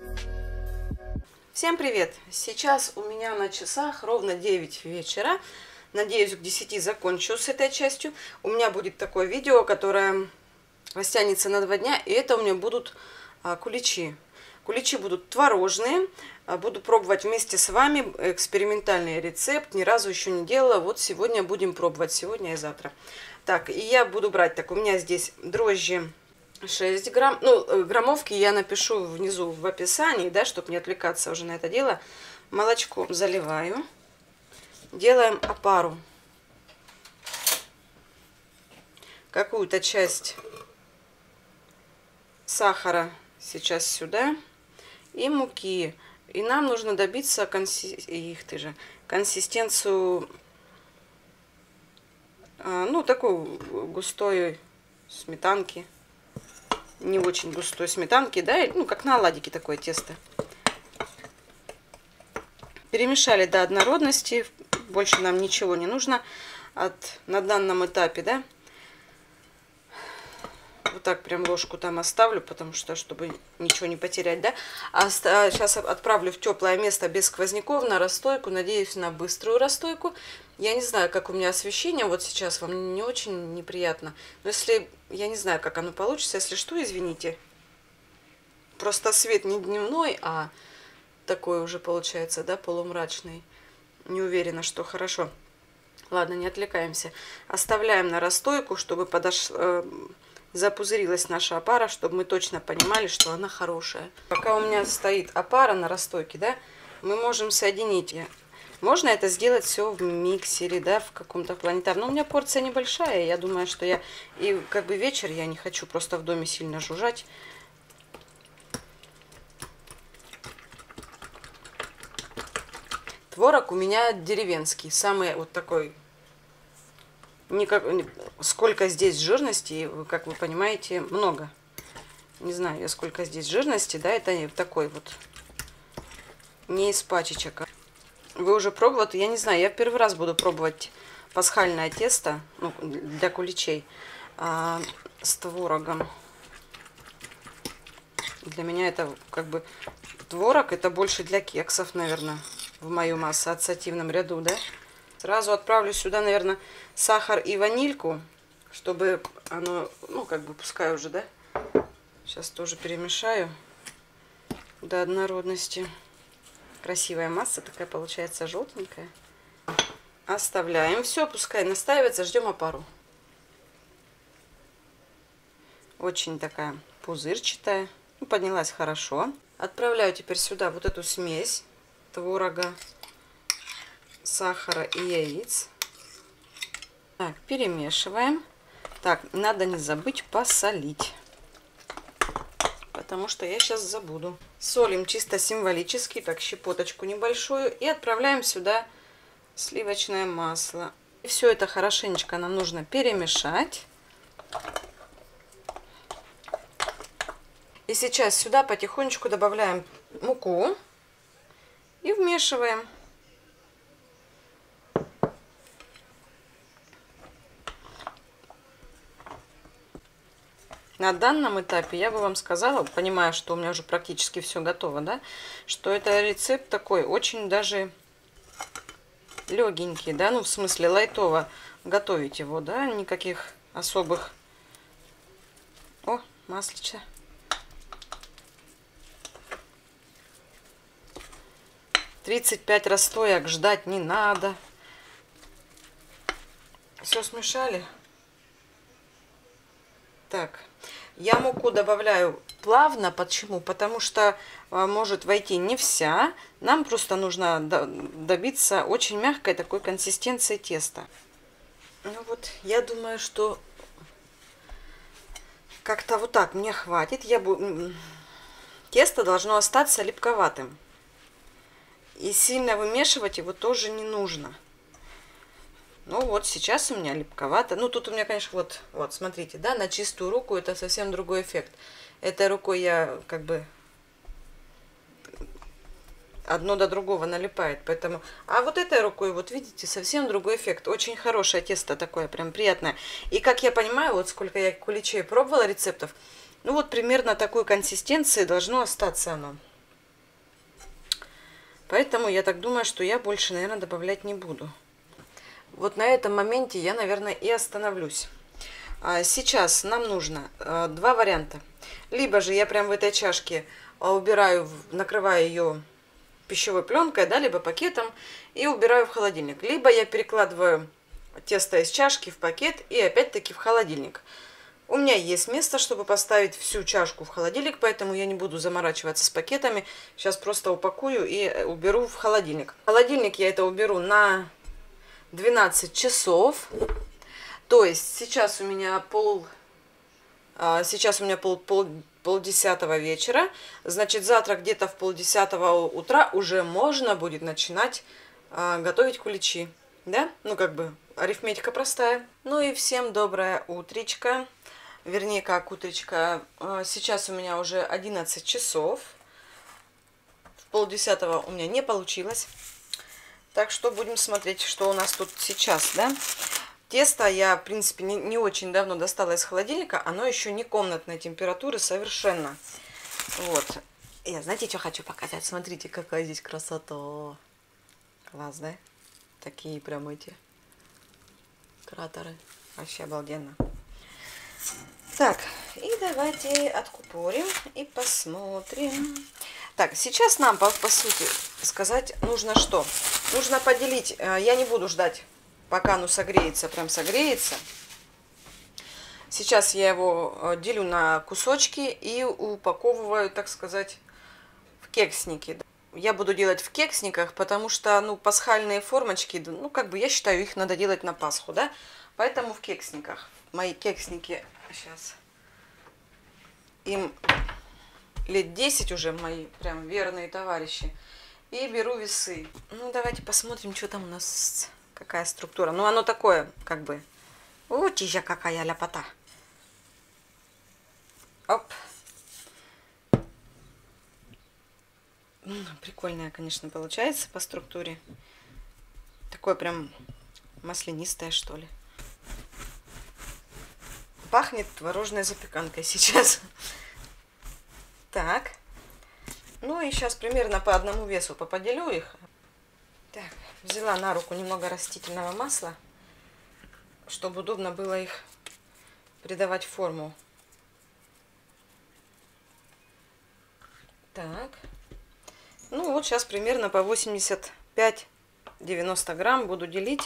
Всем привет! Сейчас у меня на часах ровно 9 вечера. Надеюсь, к 10 закончу с этой частью. У меня будет такое видео, которое растянется на 2 дня. И это у меня будут куличи. Куличи будут творожные. Буду пробовать вместе с вами экспериментальный рецепт. Ни разу еще не делала. Вот сегодня будем пробовать. Сегодня и завтра. Так, и я буду брать. Так, у меня здесь дрожжи 6 грамм. Ну, граммовки я напишу внизу в описании, да, чтобы не отвлекаться уже на это дело. Молочком заливаю. Делаем опару. Какую-то часть сахара сейчас сюда. И муки. И нам нужно добиться консистенцию, ну, такой густой сметанки. Не очень густой сметанки, да, ну, как на оладики такое тесто. Перемешали до однородности, больше нам ничего не нужно на данном этапе, да. Вот так прям ложку там оставлю, потому что, чтобы ничего не потерять, да. Сейчас отправлю в теплое место без сквозняков на расстойку, надеюсь на быструю расстойку. Я не знаю, как у меня освещение вот сейчас, вам не очень неприятно. Но если, я не знаю, как оно получится, если что, извините. Просто свет не дневной, а такой уже получается, да, полумрачный. Не уверена, что хорошо. Ладно, не отвлекаемся. Оставляем на расстойку, чтобы запузырилась наша опара, чтобы мы точно понимали, что она хорошая. Пока у меня стоит опара на расстойке, да, мы можем соединить. Можно это сделать все в миксере, да, в каком-то планетарном. Но у меня порция небольшая, я думаю, что я... И как бы вечер я не хочу просто в доме сильно жужжать. Творог у меня деревенский, самый вот такой... Сколько здесь жирности, как вы понимаете, много. Не знаю я, сколько здесь жирности, да, это такой вот, не из пачечек. Вы уже пробовали, я не знаю, я первый раз буду пробовать пасхальное тесто, ну, для куличей с творогом. Для меня это как бы творог, это больше для кексов, наверное, в моем ассоциативном ряду, да. Сразу отправлю сюда, наверное, сахар и ванильку, чтобы оно, ну, как бы, пускай уже, да. Сейчас тоже перемешаю до однородности. Красивая масса такая получается, желтенькая. Оставляем. Все, пускай настаивается, ждем опару. Очень такая пузырчатая. Ну, поднялась хорошо. Отправляю теперь сюда вот эту смесь творога, сахара и яиц. Так, перемешиваем. Так, надо не забыть посолить, потому что я сейчас забуду. Солим чисто символически, так, щепоточку небольшую, и отправляем сюда сливочное масло. И все это хорошенечко нам нужно перемешать. И сейчас сюда потихонечку добавляем муку и вмешиваем. На данном этапе я бы вам сказала, понимая, что у меня уже практически все готово, да, что это рецепт такой очень даже легенький, да, ну в смысле лайтово готовить его, да, никаких особых. О, масличко. «35 расстоек ждать не надо». Все смешали. Так. Я муку добавляю плавно. Почему? Потому что может войти не вся. Нам просто нужно добиться очень мягкой такой консистенции теста. Ну вот, я думаю, что как-то вот так мне хватит. Тесто должно остаться липковатым. И сильно вымешивать его тоже не нужно. Ну вот, сейчас у меня липковато. Ну, тут у меня, конечно, вот, смотрите, да, на чистую руку это совсем другой эффект. Этой рукой я как бы одно до другого налипает, поэтому... А вот этой рукой, вот видите, совсем другой эффект. Очень хорошее тесто такое, прям приятное. И как я понимаю, вот сколько я куличей пробовала рецептов, ну вот примерно такой консистенции должно остаться оно. Поэтому я так думаю, что я больше, наверное, добавлять не буду. Вот на этом моменте я, наверное, и остановлюсь. Сейчас нам нужно два варианта. Либо же я прям в этой чашке убираю, накрываю ее пищевой пленкой, да, либо пакетом и убираю в холодильник. Либо я перекладываю тесто из чашки в пакет и опять-таки в холодильник. У меня есть место, чтобы поставить всю чашку в холодильник, поэтому я не буду заморачиваться с пакетами. Сейчас просто упакую и уберу в холодильник. В холодильник я это уберу на 12 часов. То есть сейчас у меня полдесятого вечера. Значит, завтра где-то в 9:30 утра уже можно будет начинать готовить куличи. Да? Ну, как бы арифметика простая. Ну и всем доброе утречко. Вернее, как утречко. Сейчас у меня уже 11 часов. В 9:30 у меня не получилось. Так что будем смотреть, что у нас тут сейчас, да? Тесто я, в принципе, не очень давно достала из холодильника. Оно еще не комнатной температуры совершенно. Вот. Я, знаете, что хочу показать? Смотрите, какая здесь красота. Класс, да? Такие прям эти кратеры. Вообще обалденно. Так, и давайте откупорим и посмотрим. Так, сейчас нам, по сути сказать, нужно что? Нужно поделить. Я не буду ждать, пока оно согреется, прям согреется. Сейчас я его делю на кусочки и упаковываю, так сказать, в кексники. Я буду делать в кексниках, потому что, ну, пасхальные формочки, ну, как бы я считаю, их надо делать на Пасху, да? Поэтому в кексниках. Мои кексники сейчас, им лет 10 уже, мои прям верные товарищи. И беру весы. Ну, давайте посмотрим, что там у нас, какая структура. Ну, оно такое, как бы, утища какая ляпота. Оп. Прикольная, конечно, получается по структуре. Такое прям маслянистое, что ли. Пахнет творожной запеканкой сейчас. Так. Ну и сейчас примерно по одному весу поподелю их. Так, взяла на руку немного растительного масла, чтобы удобно было их придавать форму. Так. Ну вот сейчас примерно по 85-90 грамм буду делить.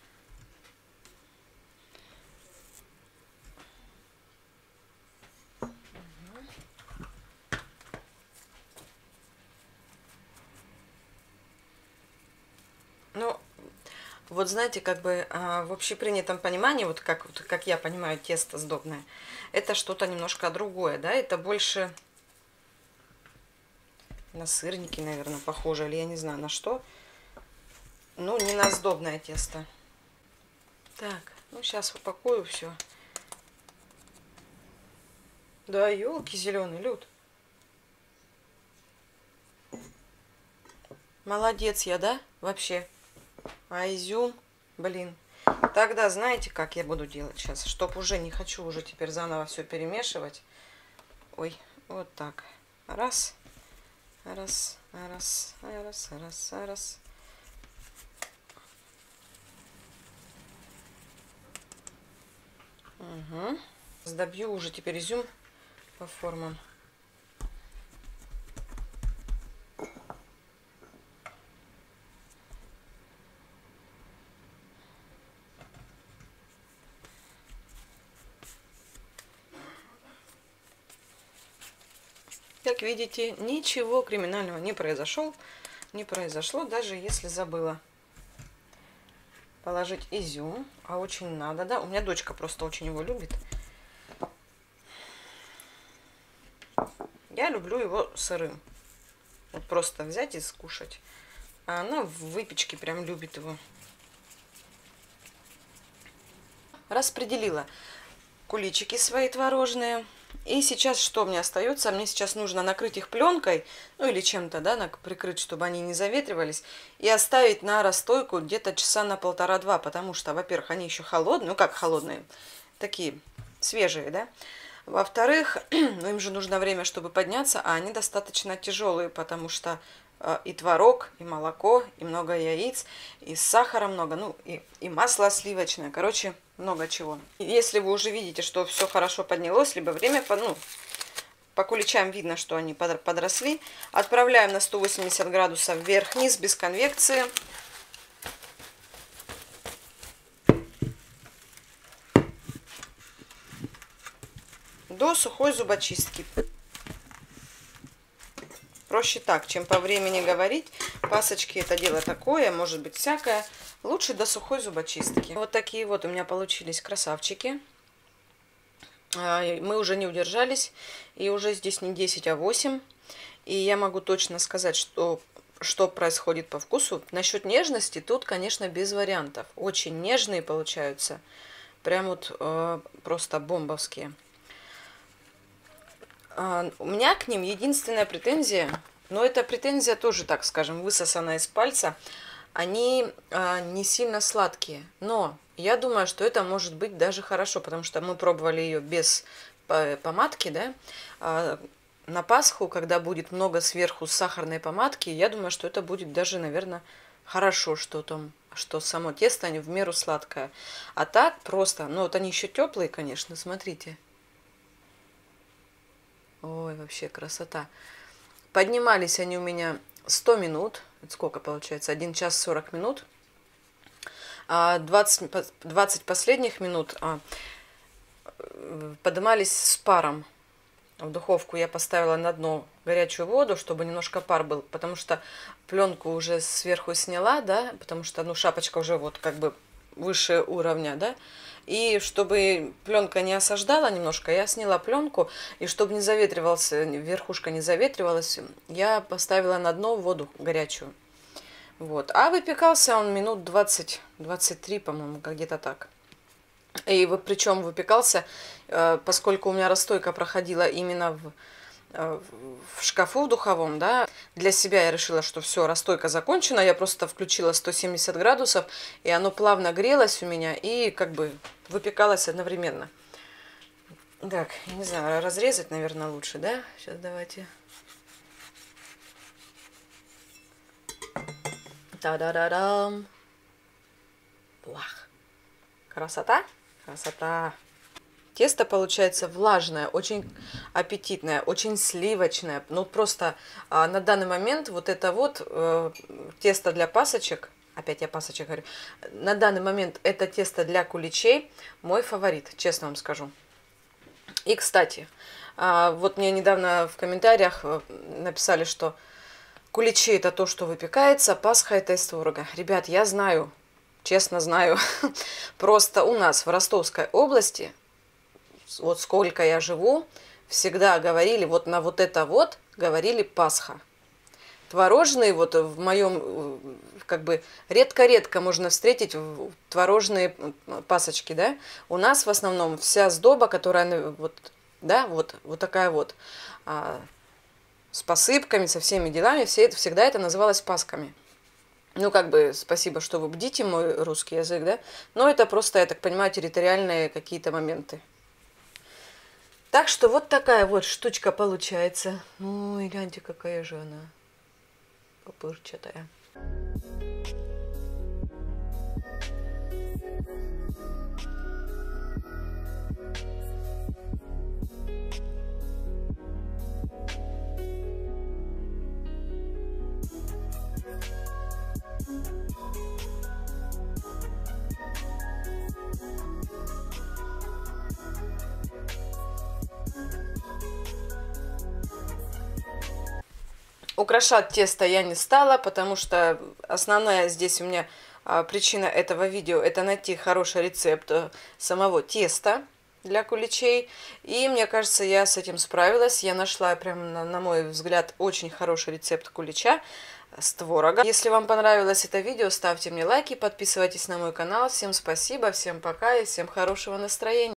Ну, вот знаете, как бы в общепринятом понимании, вот как я понимаю тесто сдобное, это что-то немножко другое, да, это больше на сырники, наверное, похоже, или я не знаю на что. Ну, не на сдобное тесто. Так, ну сейчас упакую все. Да, елки зеленый, Люд. Молодец я, да, вообще. А изюм, блин. Тогда знаете, как я буду делать сейчас? Чтоб уже не хочу уже теперь заново все перемешивать. Ой, вот так. Раз. Раз, раз, раз, раз, раз. Угу. Сдобью уже теперь изюм по формам. Как видите, ничего криминального не произошло, даже если забыла положить изюм, а очень надо, да? У меня дочка просто очень его любит. Я люблю его сырым. Вот просто взять и скушать. А она в выпечке прям любит его. Распределила куличики свои творожные. И сейчас что мне остается? Мне сейчас нужно накрыть их пленкой, ну или чем-то, да, прикрыть, чтобы они не заветривались, и оставить на расстойку где-то часа на 1,5-2, потому что, во-первых, они еще холодные, ну как холодные, такие свежие, да. Во-вторых, ну, им же нужно время, чтобы подняться, а они достаточно тяжелые, потому что и творог, и молоко, и много яиц, и сахара много, ну и масло сливочное. Короче, много чего. Если вы уже видите, что все хорошо поднялось, либо время, ну, по куличам видно, что они подросли, отправляем на 180 градусов вверх-вниз без конвекции. До сухой зубочистки. Проще так, чем по времени говорить. Пасочки это дело такое, может быть всякое. Лучше до сухой зубочистки. Вот такие вот у меня получились красавчики. Мы уже не удержались. И уже здесь не 10, а 8. И я могу точно сказать, что происходит по вкусу. Насчет нежности тут, конечно, без вариантов. Очень нежные получаются. Прям вот просто бомбовские. У меня к ним единственная претензия, но эта претензия тоже, так скажем, высосана из пальца. Они не сильно сладкие, но я думаю, что это может быть даже хорошо, потому что мы пробовали ее без помадки, да. На Пасху, когда будет много сверху сахарной помадки, я думаю, что это будет даже, наверное, хорошо, что само тесто в меру сладкое. А так просто, ну вот они еще теплые, конечно, смотрите. Ой, вообще красота. Поднимались они у меня 100 минут. Это сколько получается? 1 час 40 минут. 20 последних минут поднимались с паром. В духовку я поставила на дно горячую воду, чтобы немножко пар был. Потому что пленку уже сверху сняла, да. Потому что, ну, шапочка уже вот как бы выше уровня, да. И чтобы пленка не осаждала немножко, я сняла пленку. И чтобы не заветривался, верхушка не заветривалась, я поставила на дно воду горячую. Вот. А выпекался он минут 20-23, по-моему, где-то так. И причем выпекался, поскольку у меня расстойка проходила именно в шкафу в духовом, да, для себя я решила, что все, расстойка закончена, я просто включила 170 градусов, и оно плавно грелось у меня, и как бы выпекалось одновременно. Так, я не знаю, разрезать, наверное, лучше, да? Сейчас давайте. Та-да-да-дам. Плах. Красота? Красота. Тесто получается влажное, очень аппетитное, очень сливочное. Ну, просто на данный момент вот это вот тесто для пасочек, опять я пасочек говорю, на данный момент это тесто для куличей мой фаворит, честно вам скажу. И, кстати, вот мне недавно в комментариях написали, что куличи это то, что выпекается, Пасха это из творога. Ребят, я знаю, честно знаю, просто у нас в Ростовской области, вот сколько я живу, всегда говорили, вот на вот это вот говорили Пасха. Творожные, вот в моем, как бы, редко-редко можно встретить творожные пасочки, да. У нас в основном вся сдоба, которая, вот, да, вот такая вот, с посыпками, со всеми делами, всегда это называлось пасками. Ну, как бы, спасибо, что вы бдите мой русский язык, да. Но это просто, я так понимаю, территориальные какие-то моменты. Так что вот такая вот штучка получается. Ой, гляньте, какая же она пупырчатая. Украшать тесто я не стала, потому что основная здесь у меня причина этого видео — это найти хороший рецепт самого теста для куличей. И мне кажется, я с этим справилась. Я нашла, прям на мой взгляд, очень хороший рецепт кулича с творогом. Если вам понравилось это видео, ставьте мне лайки, подписывайтесь на мой канал. Всем спасибо, всем пока и всем хорошего настроения.